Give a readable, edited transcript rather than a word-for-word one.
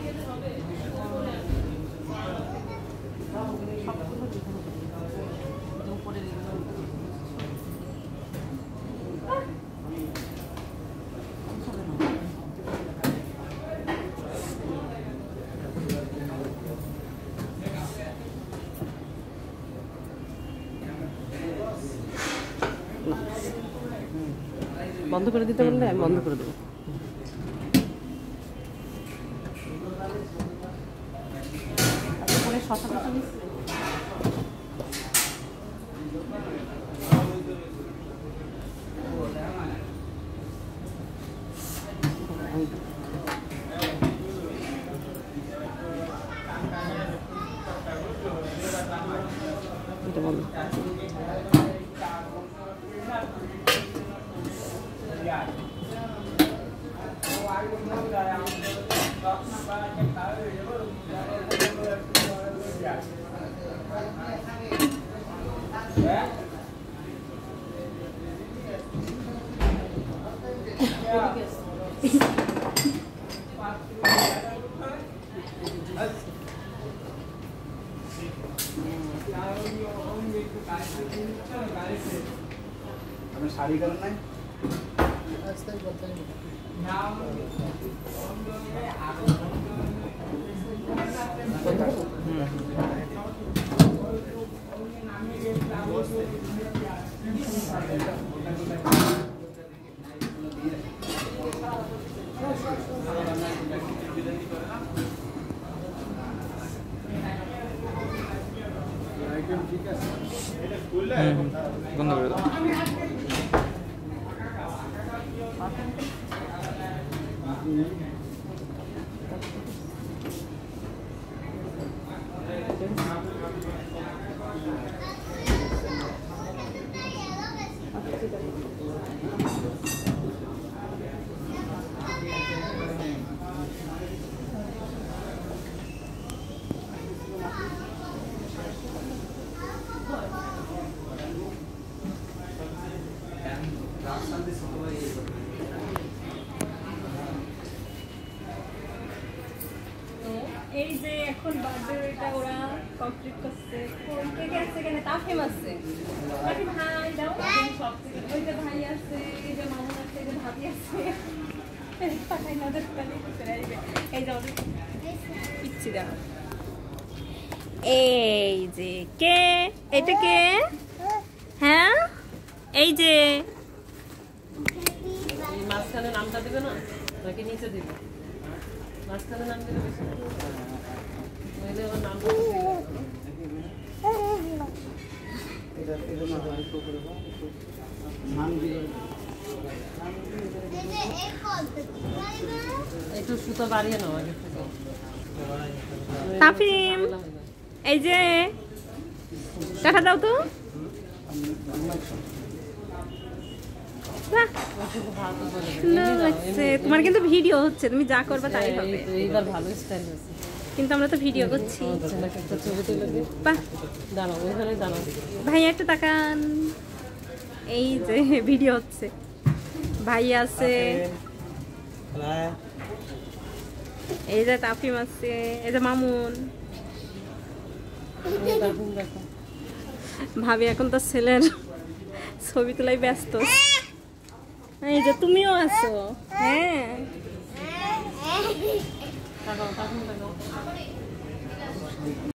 বন্ধ করে দিতে বললে আমি বন্ধ করে দেবো। তারপরে শশা টশা নিচ্ছি। এটা বলো। শাড়ি করেন নাই বন্ধ করে দাও। এই যে এখন বার্থডেটা ওরা কমপ্লিট করছে। কোন থেকে আসছে কেন তা ফেমাস আছে। বাকি ভাই দাও সব থেকে ওই যে ভাই আছে, এই যে মামুন আছে, এই যে ভাবি আছে। পাঠাই না ওদের কাছে করতে রাখবে। এই যে ওদের পিচ্ছি দাও। এই যে কে? এটা কে? হ্যাঁ এই যে মাঝখানে নামটা দিবে না নাকি নিচে দিবে? মাঝখানে নাম দিলে বেশি নইলে ওর নামটা একটু সুতো বাড়িয়ে নাও আগে থেকে। তাফিম এই যে টাকা দাও তো। তোমার কিন্তু ভিডিও হচ্ছে, তুমি যা করবে তাই হবে। এইবার ভালো স্টাইল আছে কিন্তু আমরা তো ভিডিও করছি। একটা ছবি তুলে দিই। বাহ দাঁড়াও ওইখানে দাঁড়াও। ভাই একটু তাকান, এই যে ভিডিও হচ্ছে। ভাই আছে, এই যে তাফিম আছে, এই যে মামুন। ভাবি এখন তো ছেলের ছবি তোলাই ব্যস্ত। এই যে তুমিও আছো। হ্যাঁ